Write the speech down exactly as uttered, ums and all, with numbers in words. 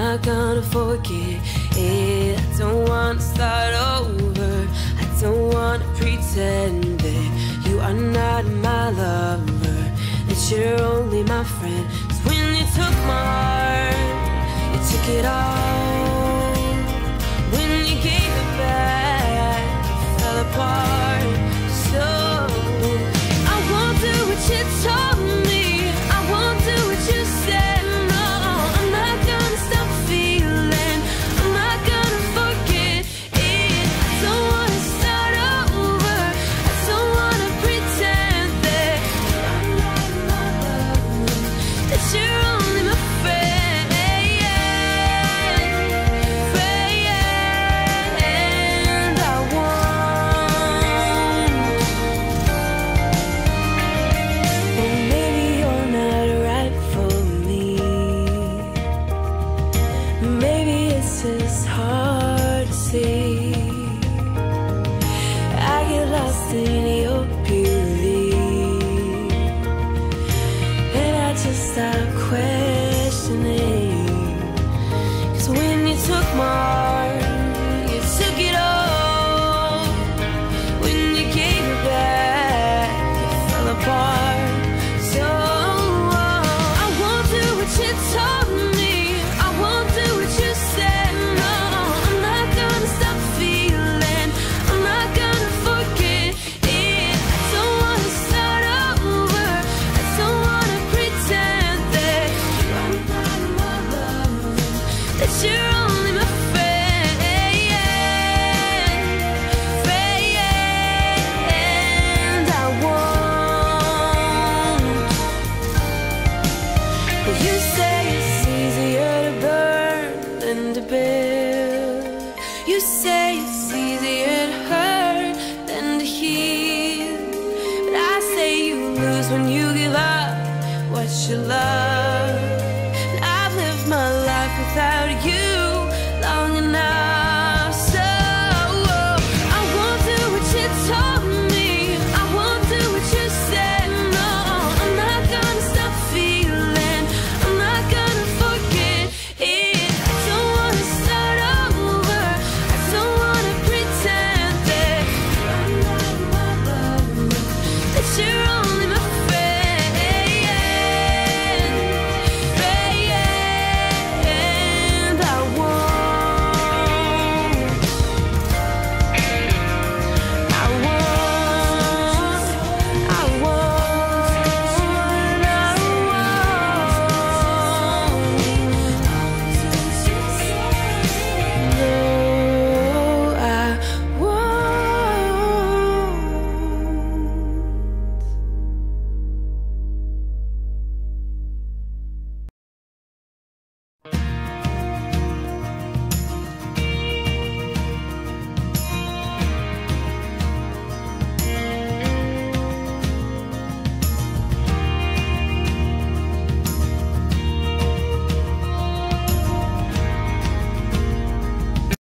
not gonna forget it. I don't wanna start over. I don't wanna pretend that you are not my lover, that you're only my friend. 'Cause when you took my heart, you took it all. When you gave it back, it fell apart. So I won't do what you told me, I won't do what you said. No, I'm not gonna stop feeling, I'm not gonna forget it. I don't wanna start over, I don't wanna pretend that I'm not my love, that you're only my friend. It's hard to see. I get lost in your beauty, and I just stop questioning. 'Cause when you took my heart, you took it all. When you gave it back, it fell apart. So I won't do what you told me, I won't do what you said. You're only my friend, friend. I won't. Well, you say it's easier to burn than to build. You say it's easier to hurt than to heal. But I say you lose when you give up what you love. Without you long enough.